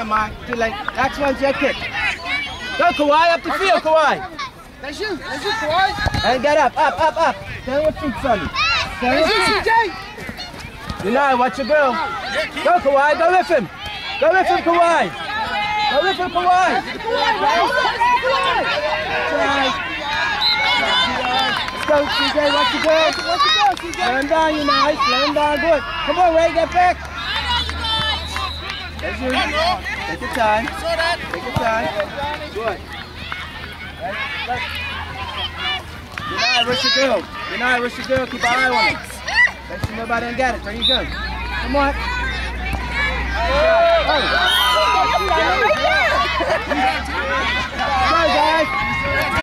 time, Mike. Too late. Next one's your kick. Go, Kawhi, up the field, Kawhi. That's you, Kawhi. And get up. Turn your feet, Sonny. Turn your feet. CJ. Deny, watch your girl. Go, Kawhi, go with him. Go with him, Kawhi. Go with him, Kawhi. Let's go, CJ, watch your girl. CJ. Let him down, you nice. Let him down, good. Come on, Ray, get back. That's you. Take your time. Take your time. Good. Deny, rush your girl. Deny, rush your girl. Keep an eye on him. Make sure nobody ain't got it. There you go. Come on. Go, guys.